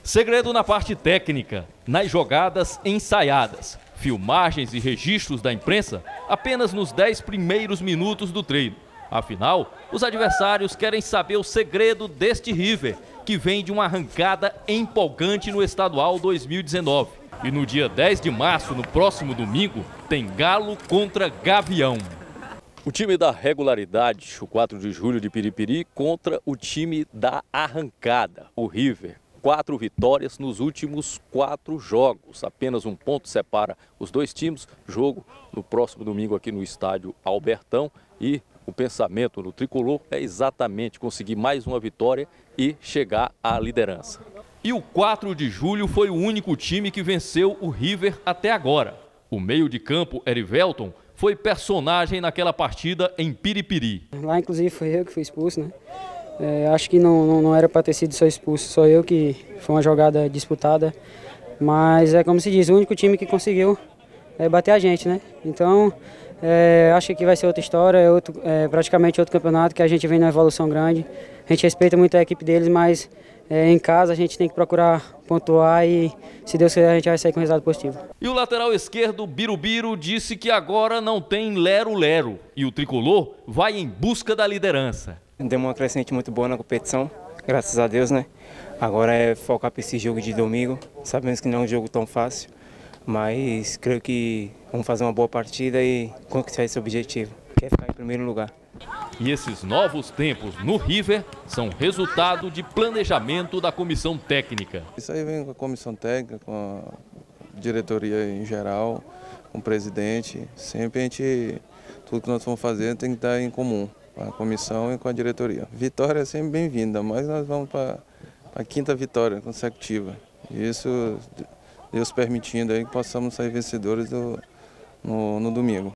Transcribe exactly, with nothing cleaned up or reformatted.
Segredo na parte técnica, nas jogadas ensaiadas, filmagens e registros da imprensa apenas nos dez primeiros minutos do treino. Afinal, os adversários querem saber o segredo deste River, que vem de uma arrancada empolgante no Estadual dois mil e dezenove. E no dia dez de março, no próximo domingo, tem Galo contra Gavião. O time da regularidade, o quatro de julho de Piripiri, contra o time da arrancada, o River. Quatro vitórias nos últimos quatro jogos. Apenas um ponto separa os dois times. Jogo no próximo domingo aqui no estádio Albertão. E o pensamento no tricolor é exatamente conseguir mais uma vitória e chegar à liderança. E o quatro de julho foi o único time que venceu o River até agora. O meio de campo, Erivelton, foi personagem naquela partida em Piripiri. Lá, inclusive, foi eu que fui expulso, né? É, acho que não, não, não era para ter sido só expulso, só eu, que foi uma jogada disputada. Mas é como se diz, o único time que conseguiu é, bater a gente, né? Então, é, acho que vai ser outra história, é outro, é, praticamente outro campeonato, que a gente vem numa evolução grande. A gente respeita muito a equipe deles, mas é, em casa a gente tem que procurar pontuar e, se Deus quiser, a gente vai sair com um resultado positivo. E o lateral esquerdo, Birubiru, disse que agora não tem lero-lero e o tricolor vai em busca da liderança. Deu uma crescente muito boa na competição, graças a Deus, né? Agora é focar para esse jogo de domingo. Sabemos que não é um jogo tão fácil, mas creio que vamos fazer uma boa partida e conquistar esse objetivo, que é ficar em primeiro lugar. E esses novos tempos no River são resultado de planejamento da comissão técnica. Isso aí vem com a comissão técnica, com a diretoria em geral, com o presidente. Sempre a gente, tudo que nós vamos fazer tem que estar em comum, com a comissão e com a diretoria. Vitória é sempre bem-vinda, mas nós vamos para a quinta vitória consecutiva. Isso, Deus permitindo aí que possamos sair vencedores do, no, no domingo.